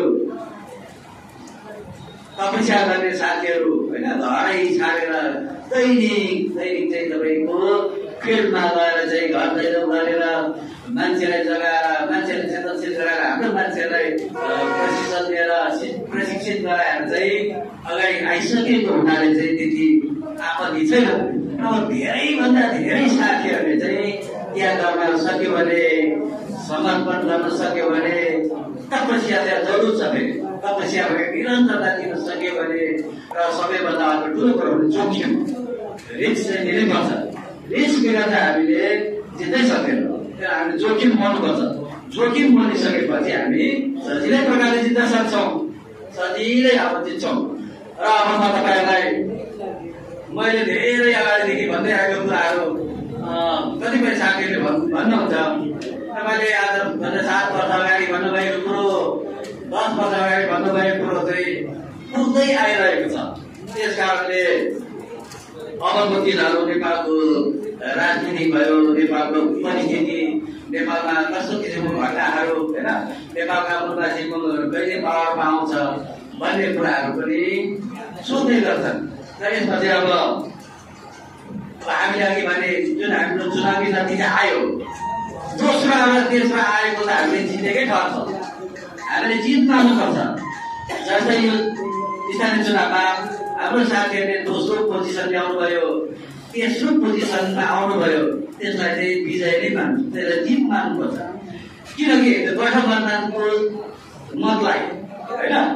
तपस्या गर्ने साथीहरू होइन, घरै छाडेर दैनिक चाहिँ तपाईँको फिल्डमा गएर चाहिँ घर दैलो गरेर मान्छेलाई जगाएर, मान्छेलाई चेतनशील गराएर, हाम्रो मान्छेलाई प्रशिक्षित गराएर चाहिँ अगाडि आइसकेको हुनाले चाहिँ त्यति आपत्ति छैन। अब धेरैभन्दा धेरै साथीहरूले चाहिँ त्याग गर्न सक्यो भने, समर्पण गर्न सक्यो भने, तपस्या चाहिँ जरुर छ भने, तपस्या भने निरन्तरता दिन सक्यो भने र सबैभन्दा अर्को ठुलो कुरो भने जोखिम, रिस्क चाहिँ लिनुपर्छ। रिस्क बिना चाहिँ हामीले जित्दै सक्दैनौँ। हामीले जोखिम मोल्नुपर्छ। जोखिम मोलिसकेपछि हामी सजिलै प्रकारले जित्न सक्छौँ, सजिलै अब जित्छौँ। र अब म तपाईँहरूलाई मैले धेरै अगाडिदेखि भन्दै आएको कुराहरू कतिपय साथीहरूले भन्नुहुन्छ तपाईँले आज 7 वर्ष अगाडि भन्नुभएको कुरो, 10 वर्ष अगाडि भन्नुभएको कुरो चाहिँ पुग्दै आइरहेको छ। त्यस कारणले अबको दिनहरू नेपालको राजनीति भयो, नेपालको परिस्थिति, नेपालमा कस्तो किसिमको घटनाहरू होइन, नेपालका मुद्दासिमहरू कहिले पावरमा आउँछ भन्ने कुराहरू पनि सोध्ने गर्छन्। र यसपछि अब हामीले अघि भने जुन हाम्रो चुनावी नतिजा आयो, दोस्रो र तेस्रो आएको त हामीले जितेकै ठहर छ। हामीले जित मान्नुपर्छ। जस्तै यो स्थानीय चुनावमा हाम्रो साथीहरूले दोस्रो पोजिसन ल्याउनु भयो, तेस्रो पोजिसनमा आउनुभयो, त्यसलाई चाहिँ विजय नै मान्नु, त्यसलाई जित मान्नुपर्छ। किनकि गठबन्धनको मतलाई होइन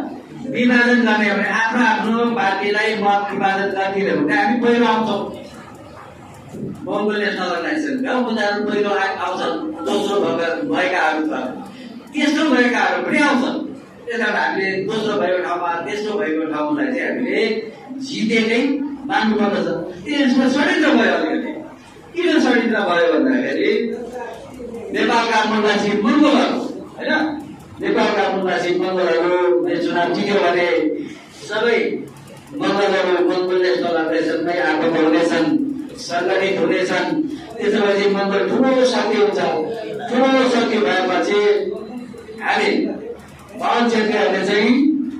विभाजन गर्ने हो भने आफ्नो आफ्नो पार्टीलाई मत विभाजन गर्ने हो भने हामी पहिलो आउँछौँ। बङ्गाल नेसनल अर्गनाइजेसनका उनीहरू पहिलो आउँछन्, दोस्रो भएकाहरू छ, तेस्रो भएकाहरू पनि आउँछन्। त्यस कारण हामीले दोस्रो भएको ठाउँमा तेस्रो भएको ठाउँलाई चाहिँ हामीले जितेकै मान्नुपर्दछ। त्यसमा षड्यन्त्र भयो अलिकति। किन षड्यन्त्र भयो भन्दाखेरि नेपालका मूलवासी मङ्गोलहरू होइन, नेपालका मूलवासी मङ्गोलहरू चुनाव जित्यो भने सबै मङ्गोलहरू मङ्गोल नेसनल अर्गनाइजेसनमै आबद्ध हुनेछन्, सङ्गठित हुनेछन्। त्यसपछि मङ्गोल ठुलो शक्ति हुन्छ। ठुलो शक्ति भएपछि हामी बाहुन क्षेत्रीहरूले चाहिँ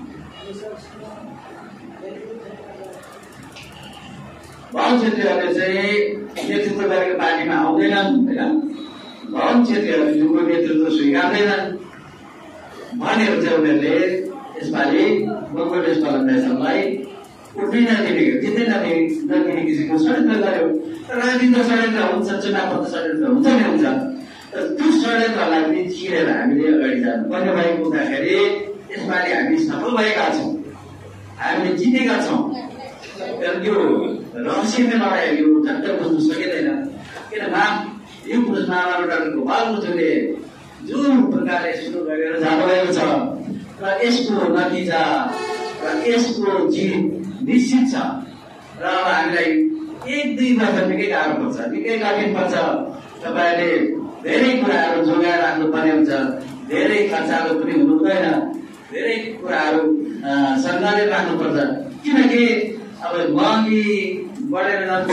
नेतृत्व गरेको पार्टीमा आउँदैनन् होइन, बाहुन क्षेत्रीहरूको नेतृत्व स्वीकार्दैनन् भनेर चाहिँ उनीहरूले यसपालि मङ्गोल नेसनल अर्गनाइजेसनलाई उठ्नै नदिने, जित्नै नदिने किसिमको षड्यन्त्र गर्यो। राजनीतिक षड्यन्त्र हुन्छ, चुनावमा त षड्यन्त्र हुन्छ नै हुन्छ। तर त्यो षड्यन्त्रलाई पनि चिरेर हामीले अगाडि जानुपर्ने भएको हुँदाखेरि यसपालि हामी सफल भएका छौँ, हामीले जितेका छौँ। यो रहस्यमय लडाइँ यो झट्ट बुझ्नु सकिँदैन। किन यो पुरुष महामानव डाक्टर गोपाल मुथुले जुन प्रकारले सुरु गरेर जानुभएको छ र यसको नतिजा र यसको जित निश्चित छ। र अब हामीलाई 1-2 वर्ष निकै गाह्रो पर्छ, निकै कठिन पर्छ। तपाईँले धेरै कुराहरू जोगाएर राख्नुपर्ने हुन्छ, धेरै खर्चाहरू पनि हुनु हुँदैन, धेरै कुराहरू सरकारले राख्नुपर्छ। किनकि अब महँगी बढेर जान्छ,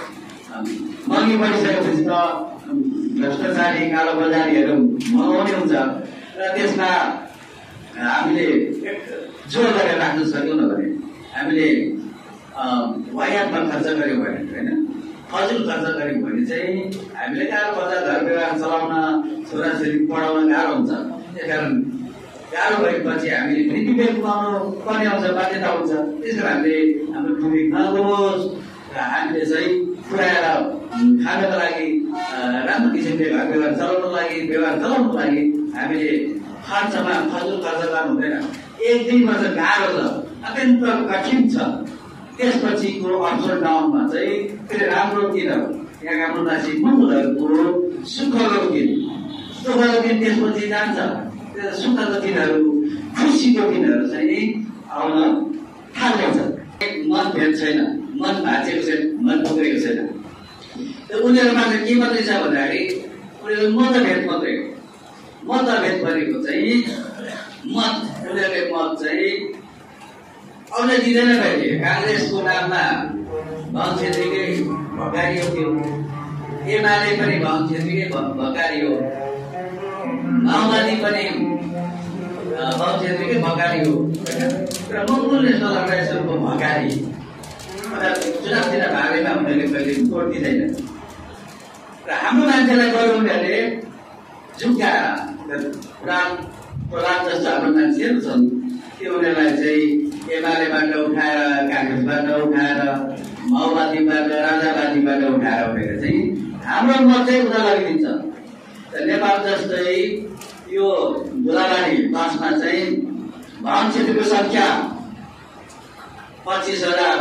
महँगी बढिसकेपछि त भ्रष्टाचारी कालो बजारीहरू मगाउने हुन्छ र त्यसमा हामीले जोड गरेर राख्न सक्यौँ न भने हामीले वायातमा खर्च गऱ्यौँ भने होइन, फजुल खर्च गऱ्यौँ भने चाहिँ हामीले गाह्रो पर्छ। घर व्यवहार चलाउन, छोराछोरी पढाउन गाह्रो हुन्छ। त्यस कारण गाह्रो भएपछि हामीले फेरि विवेक गुमाउनु पर्ने आउँछ, बाध्यता हुन्छ। त्यस कारण हामीले हाम्रो विवेक नगुमोस् र हामीले चाहिँ पुऱ्याएर खानको लागि, राम्रो किसिमले घर व्यवहार चलाउनुको लागि हामीले खर्चमा फजुल खर्च गर्नु हुँदैन। 1-2 वर्ष गाह्रो छ, अत्यन्त कठिन छ। त्यसपछिको अप्स एन्ड डाउनमा चाहिँ फेरि राम्रो दिन, यहाँका मूलवासी मङ्गोलहरूको सुखको दिन, दुःखको दिन त्यसपछि जान्छ। सुखको दिनहरू, खुसीको दिनहरू चाहिँ आउन थाल्नेछ। मतभेद छैन, मन भाँचेको छैन, मन पुगेको छैन। उनीहरूमा चाहिँ के मात्रै छ भन्दाखेरि उनीहरू मतभेद मात्रै हो। मतभेद भनेको चाहिँ उनीहरूले मत चाहिँ आउन दिँदैन। कहिले काङ्ग्रेसको नाममा बाहुन छेत्रीकै भकारियो थियो, एमाले पनि बाहुन छेत्रीकै भकारियो, माओवादी पनि बाहुन छेत्रीकै भकारियो र मङ्गोल नेसनल अर्गनाइजेसनको भकारी। चुनावतिर भाग लिँदा उनीहरूले कहिले भोट दिँदैन र हाम्रो मान्छेलाई गऱ्यो उनीहरूले झुक्काएर। प्रधान जस्तो हाम्रो मान्छेहरू छन्, त्यो उनीहरूलाई चाहिँ एमालेबाट उठाएर, काङ्ग्रेसबाट उठाएर, माओवादीबाट, राजावादीबाट उठाएर उनीहरूले चाहिँ हाम्रो मत चाहिँ उता लगिदिन्छ। नेपाल जस्तै यो धुलाबारी बसमा चाहिँ बाहुन क्षेत्रीको सङ्ख्या 25,000,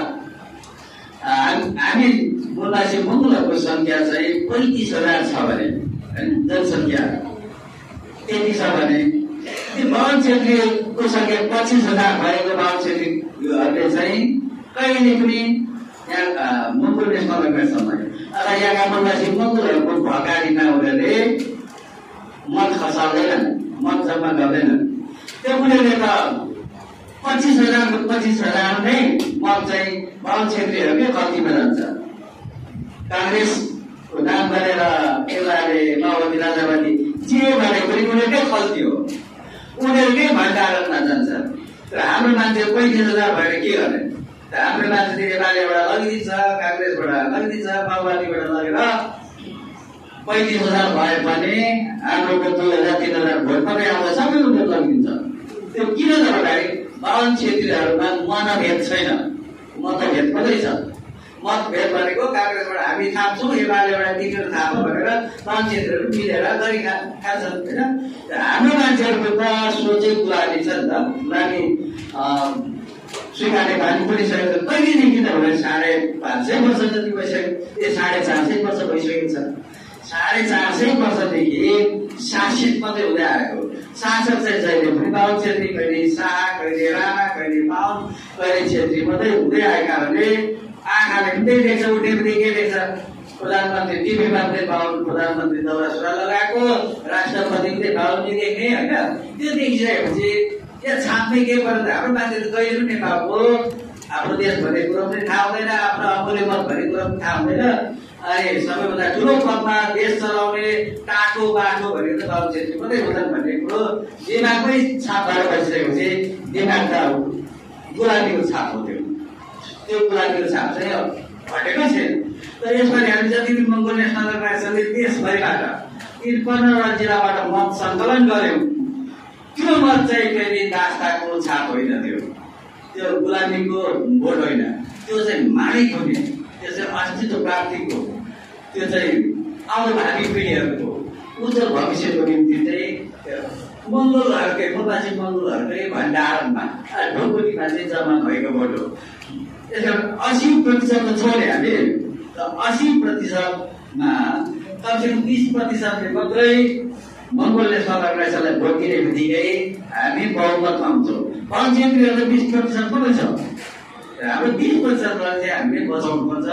हामी मूलवासी मङ्गोलहरूको सङ्ख्या चाहिँ 35,000 छ भने जनसङ्ख्या त्यति छ भने त्यो बाहुन क्षेत्रीको सङ्ख्या 25,000 भएको बाहुन क्षेत्रीहरूले चाहिँ कहिले पनि यहाँ मङ्गोल नेसनल अर्गनाइजेसनमा अथवा यहाँका मूलवासी मङ्गोलहरूको भकारीमा उनीहरूले मत खसाल्दैनन्, मत जम्मा गर्दैनन्। त्यो उनीहरूले त 25,000 नै मत चाहिँ बाहुन क्षेत्रीहरूकै खल्तीमा जान्छ। काङ्ग्रेसको नाम गरेर एमाले, माओवादी, राजावादी जे भने पनि उनीहरूकै खल्ती हो, उनीहरूकै भण्डारमा जान्छ। र हाम्रो मान्छे 35,000 भएर के गर्ने? हाम्रो मान्छे एमालेबाट लगिदिन्छ, काङ्ग्रेसबाट लगिदिन्छ, माओवादीबाट लगेर 35,000 भए पनि हाम्रो 2,000-3,000 भोट मात्रै आउँदा सबै उनीहरू लगिदिन्छ। त्यो किन त भन्दाखेरि बाहुन क्षेत्रीहरूमा मतभेद छैन, मतभेद मात्रै छ। मतभेद भनेको काङ्ग्रेसबाट हामी थाप्छौँ, एमालेबाट टिकट थाप भनेर मान्छेहरू मिलेर गरी खान्छन् होइन। हाम्रो मान्छेहरूको त सोचै गुलामी छ नि त, गुलामी स्वीकार्ने बानी पनि सकेको छ कहिलेदेखि, किनभने 550 वर्ष जति भइसक्यो, 450 वर्ष भइसकेको छ। 450 वर्षदेखि शासित मात्रै हुँदै आएको, शासक चाहिँ जहिले पनि बाहुन छेत्री, कहिले शाह, कहिले राणा, कहिले बाहुन, कहिले छेत्री मात्रै हुँदै आएको कारणले आँखाले पनि त्यही देख्छ, उठे पनि के देख्छ, प्रधानमन्त्री टिभीमा पनि बाहुन, प्रधानमन्त्री दौरा सुरुवाल लगाएको, राष्ट्रपति पनि बाहुनजी देख्ने होइन। त्यो देखिसकेपछि यो छाप्ने के पर्छ, हाम्रो मान्छेले कहिले पनि नेपालको आफ्नो देश भन्ने कुरो पनि थाहा हुँदैन, आफ्नो अमूल्य मत भन्ने कुरो पनि थाहा हुँदैन। अनि सबैभन्दा ठुलो पदमा देश चलाउने टाटो बाटो भनेको बाबु छेत्री मात्रै हुँदैन भन्ने कुरो दिमागमै छाप भएर बसिसकेपछि दिमाग त गुलामीको छाप हो। त्यो गुलामीको छाप चाहिँ हटेकै छैन। तर यसपालि हामी जति पनि मङ्गोल नेसनल अर्गनाइजेसनले देशभरिबाट 53 जिल्लाबाट मत सङ्कलन गर्यौँ, त्यो मत चाहिँ फेरि दास्ताको छाप होइन, त्यो गुलामीको भोट होइन, त्यो चाहिँ मालिक हुने, त्यो चाहिँ अस्तित्व प्राप्तिको, त्यो चाहिँ आउने भावी पिँढीहरूको उज्जवल भविष्यको निम्ति चाहिँ मङ्गोलहरूकै मपासी मङ्गोलहरूकै भण्डारमा ढोकुरीमा चाहिँ जम्मा भएको भोट हो। यसमा 80% त छोडे हामी, 80%मा कमसेकम 30%ले मात्रै मङ्गोल नेसनल अर्गनाइजेसनलाई भोट दिने बित्तिकै हामी बहुमतमा हुन्छौँ। बाहुन छेत्रीहरू 20% मात्रै छ। हाम्रो 20%लाई चाहिँ हामीले बचाउनु पर्छ,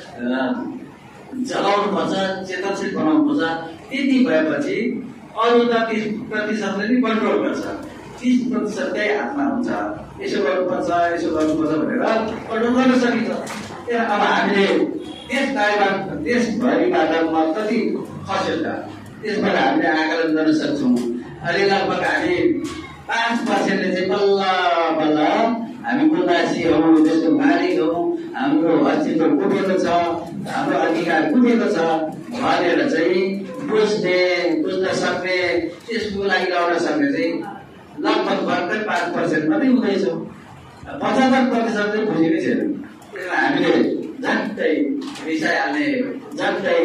जगाउनु पर्छ, चेतनशील बनाउनु पर्छ। त्यति भएपछि अरू त 30%ले नै कन्ट्रोल गर्छ, 30%कै हातमा हुन्छ। यसो गर्नुपर्छ, यसो गर्नुपर्छ भनेर कन्ट्रोल गर्न सकिन्छ। अब हामीले देशभरिबाट मत कति खस्यो त, त्यसबाट हामीले आकलन गर्न सक्छौँ। अहिले लगभग हामी 5%ले चाहिँ बल्ल बल्ल हामी प्रवासी हौँ, देशको मालिक हौँ, हाम्रो अस्तित्व कुटेको छ, हाम्रो अधिकार कुटेको छ भनेर चाहिँ बुझ्न सक्ने, त्यसको लागि लगाउन सक्ने चाहिँ लगभग भर्खर 5% मात्रै हुँदैछौँ। 75% चाहिँ बुझेकै छैन। त्यसमा हामीले झट्टै रिसाइहाल्ने, झट्टै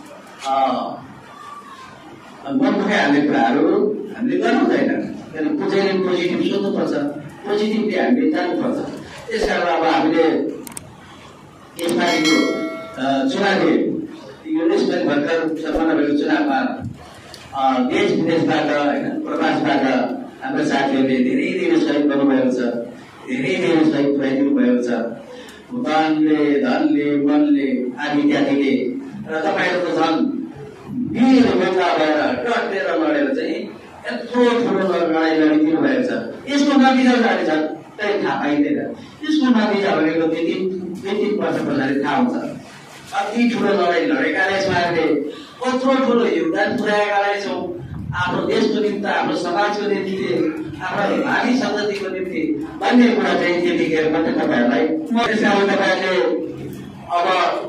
मन दुखाइहाल्ने कुराहरू हामीले गर्नु हुँदैन। किनभने बुझेर पोजिटिभ सोध्नुपर्छ, पोजिटिभली हामीले जानुपर्छ। त्यस कारण अब हामीले यसपालिको चुनावले यो यसपालि भर्खर सम्पन्न भएको चुनावमा देश विदेशबाट होइन, प्रवासबाट हाम्रो साथीहरूले धेरै धेरै सहयोग गर्नुभएको छ, धेरै धेरै सहयोग पुर्याइदिनु भएको छ। भुटानले, धनले, मनले, आदि इत्यादिले र तपाईँहरू त झन् वीर योद्धा भएर डटेर लडेर चाहिँ यत्रो ठुलो लडाइँ लडिदिनु भएको छ। यसको नतिजा जाने छ त्यही थाहा पाइँदैन। यसको नतिजा भनेको 2-3 वर्ष पछाडि थाहा हुन्छ। अति ठुलो लडाइँ लडेकालाई छौँ, हामीले कत्रो ठुलो योगदान पुर्याएकालाई छौँ। आफ्नो देशको निम्ति, हाम्रो समाजको निम्ति, आफ्नो भावी सन्ततिको निम्ति भन्ने कुरा चाहिँ त्यतिखेर मात्रै तपाईँहरूलाई। त्यसकारण तपाईँहरूले अब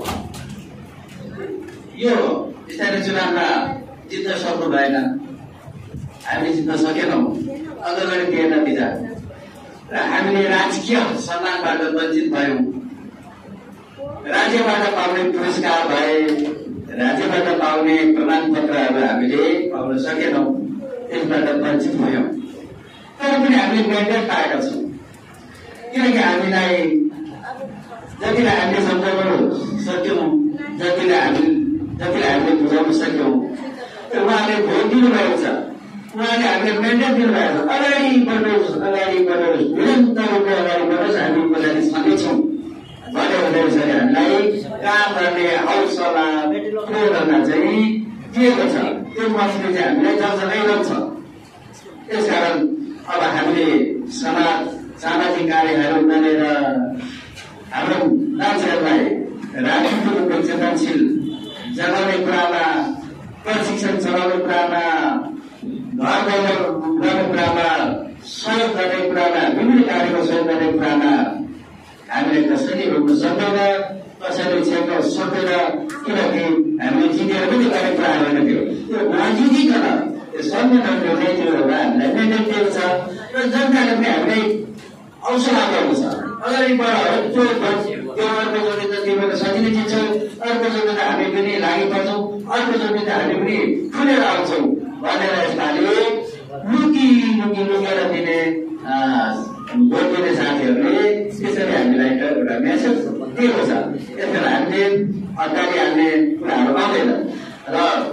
यो स्थानीय चुनावमा जित्न सक्नु भएन, हामीले जित्न सकेनौँ, अगाडि दिए नतिजा र हामीले राजकीय सम्मानबाट वञ्चित भयौँ। राज्यबाट पाउने पुरस्कार भए, राज्यबाट पाउने प्रमाणपत्रहरू हामीले पाउन सकेनौँ, त्यसबाट वञ्चित भयौँ। तर पनि हामीले मेन्टेन पाएका छौँ, किनकि हामीलाई जतिलाई हामीले सम्झाउन सक्यौँ, जतिलाई हामीले बुझाउन सक्यौँ, उहाँले भोट दिनुभएको छ, उहाँले हामीले मेन्टेन दिनुभएको छ। अगाडि बढ्नुहोस्, निरन्तर रूपले अगाडि बढोस्, हामी पछाडि छँदैछौँ भन्ने हुँदैछ। हामीलाई काम गर्ने हौसला प्रेरणा चाहिँ दिएको छ। त्यो मसले चाहिँ हामीलाई जगजगै रहन्छ। त्यसकारण अब हामीले सामाजिक कार्यहरू गरेर हाम्रो मान्छेहरूलाई राजनीतिक रूपले चेतनशील जगाउने कुरामा, प्रशिक्षण चलाउने कुरामा, घर गर्ने कुरामा, सहयोग गर्ने कुरामा, विभिन्न कार्यको सहयोग गर्ने कुरामा हामीले कसैले रोक्न सक्दैन, कसैले छेक्न सक्दैन। किनकि हामीले जितेर पनि गर्ने कुराहरू होइन, त्यो नजिकिकन त्यो संगठनले चाहिँ त्यो एउटा हामीलाई मेन्टेन दिएको छ र जनताले पनि हामीलाई हौसला दिएको छ। अगाडि बढ, त्यो थिचिन्छौँ, अर्कोचोटि त हामी पनि लागि पर्छौँ, अर्कोचोटि त हामी पनि खुलेर आउँछौँ भनेर यसपालि लुकेर दिने भोट दिने साथीहरूले त्यसरी हामीलाई एउटा मेसेज दिएको छ। त्यसकारण हामीले अत्ताली हाल्ने कुराहरू आउँदैन र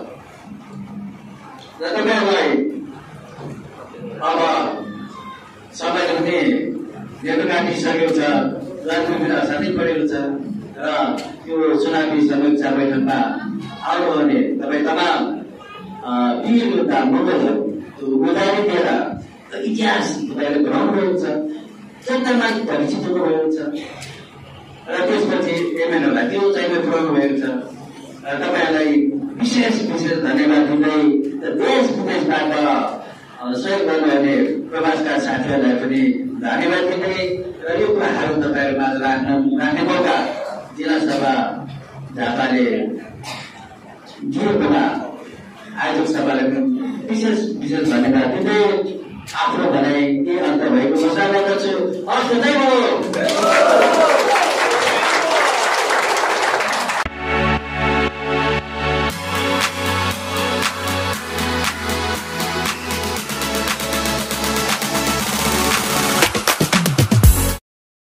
तपाईँहरूलाई अब सबैले पनि नेटो काटिसकेको छ, राजनीति असाध्यै बढेको छ र यो चुनावी समीक्षा बैठकमा आउनु भने तपाईँ तमाम वीर योद्धा मुगलहरू उदाहरण दिएर इतिहास तपाईँले बनाउनु भएको छ, जनतामा परिचित हुनुभएको छ र त्यसपछि एमएनओलाई त्यो चाहिँ पुऱ्याउनु भएको छ। तपाईँहरूलाई विशेष धन्यवाद दिँदै देश विदेशबाट सहयोग गर्नुहुने प्रवासका साथीहरूलाई पनि धन्यवाद दिँदै र यो कुराहरू तपाईँहरू माझ राख्ने मौका जिल्ला सभा झापाले दिएकोमा आयोजक सभालाई पनि विशेष धन्यवाद दिँदै आफ्नो भनाइ के अन्त भएको घोषणा गर्दछु। हस्,